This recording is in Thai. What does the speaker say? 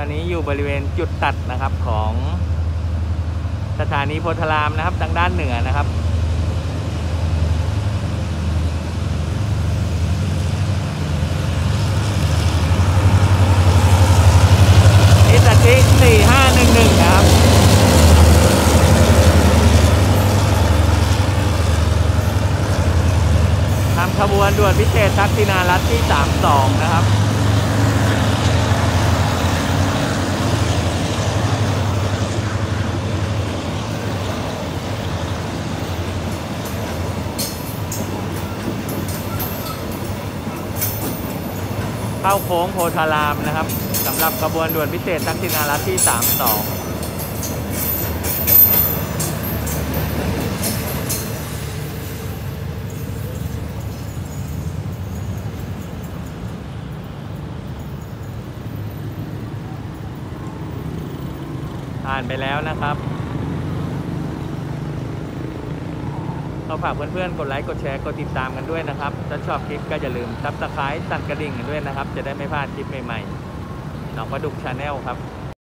อนนี้อยู่บริเวณจุดตัดนะครับของสถานีโพธารามนะครับทางด้านเหนือนะครับนิสสัน4511นะครับทำขบวนด่วนพิเศษทักษิณารัตน์ที่32นะครับเข้าโค้งโพธารามนะครับสำหรับขบวนด่วนพิเศษทักษิณารัตน์ที่32ผ่านไปแล้วนะครับเราฝากเพื่อนๆกดไลค์กดแชร์กดติดตามกันด้วยนะครับถ้าชอบคลิปก็อย่าลืมซับสไครป์สั่นกระดิ่งกันด้วยนะครับจะได้ไม่พลาดคลิปใหม่ๆน้องปลาดุกชาแนลครับ